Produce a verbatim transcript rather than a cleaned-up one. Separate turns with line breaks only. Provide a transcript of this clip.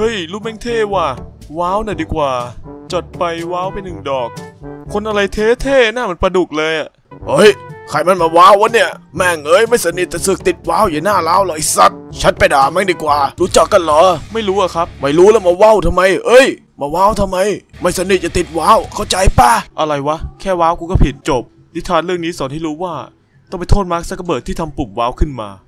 ฮ้ยรูปแม่งเท่ว่ะว้าวหน่อยดีกว่าจัดไปว้าวไปหนึ่งดอกคนอะไรเท่ๆหน้าเหมือนปลาดุกเลยอ่ะ
เฮ้ยใครมันมาว้าววะเนี่ยแม่งเอ้ยไม่สนิทแต่สึกติดว้าวอยู่หน้าเล้าเลยสัตว์ฉันไปด่าแม่งดีกว่ารู้จักกันเหรอ
ไม่รู้อะครับ
ไม่รู้แล้วมาว้าวทำไมเอ้ยมาว้าวทำไมไม่สนิทจะติดว้าวเข้าใจป่ะ
อะไรวะแค่ว้าวกูก็ผิดจบนิทานเรื่องนี้สอนให้รู้ว่าต้องไปโทษมาร์คซักเคอร์เบิร์กที่ทำปุ่มว้าวขึ้นมา